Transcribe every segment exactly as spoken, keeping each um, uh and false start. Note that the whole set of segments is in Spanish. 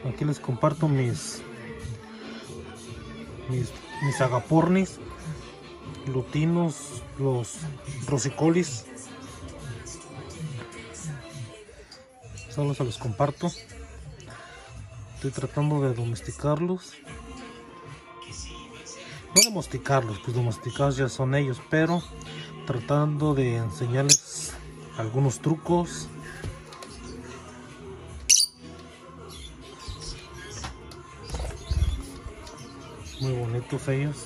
Aquí les comparto mis mis, mis agapornis, lutinos, los rosicolis. Solo se los comparto. Estoy tratando de domesticarlos. No domesticarlos, pues domesticados ya son ellos, pero tratando de enseñarles algunos trucos. Muy bonitos ellos.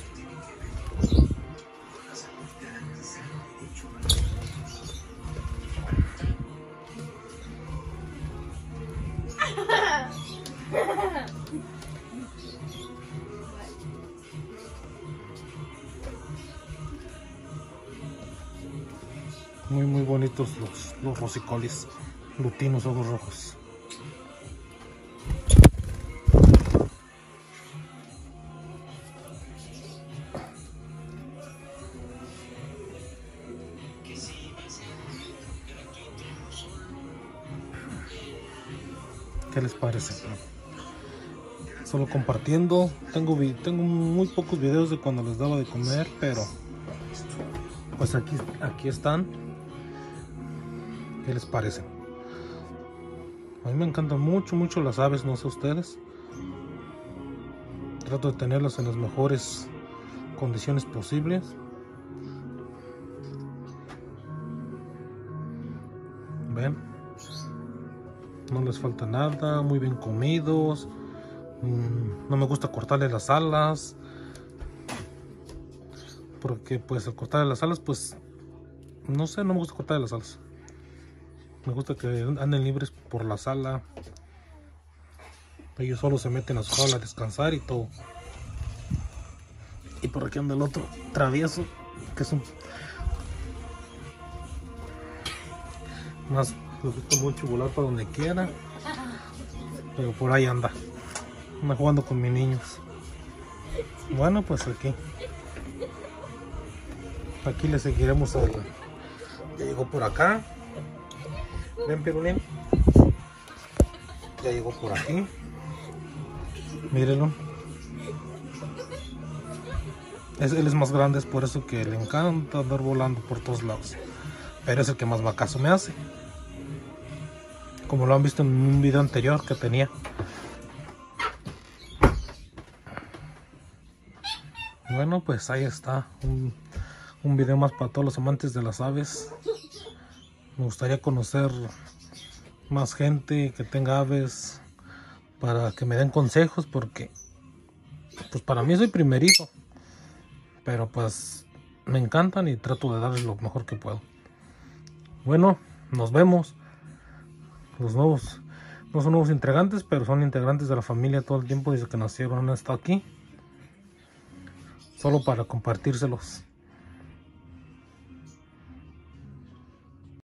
Muy muy bonitos los, los rosicolis, lutinos, ojos rojos. ¿Qué les parece? Solo compartiendo. Tengo, tengo muy pocos videos de cuando les daba de comer, pero pues aquí, aquí están. ¿Qué les parece? A mí me encantan mucho, mucho las aves, no sé ustedes. Trato de tenerlas en las mejores condiciones posibles. Ven, no les falta nada, muy bien comidos. No me gusta cortarle las alas, porque pues al cortarle las alas, pues no sé, no me gusta cortarle las alas. Me gusta que anden libres por la sala. Ellos solo se meten a su jaula a descansar y todo. Y por aquí anda el otro travieso, que es un más, le gusta mucho volar para donde quiera, pero por ahí anda, anda jugando con mis niños. Bueno, pues aquí aquí le seguiremos a la... Ya llegó por acá. Ven, Pirulín. Ya llegó por aquí. Mírenlo. Es, él es más grande, es por eso que le encanta andar volando por todos lados. Pero es el que más caso me hace. Como lo han visto en un video anterior que tenía. Bueno, pues ahí está. Un, un video más para todos los amantes de las aves. Me gustaría conocer más gente que tenga aves para que me den consejos, porque pues para mí soy primerizo, pero pues me encantan y trato de darles lo mejor que puedo. Bueno, nos vemos. Los nuevos no son nuevos integrantes, pero son integrantes de la familia todo el tiempo desde que nacieron. Han estado aquí solo para compartírselos.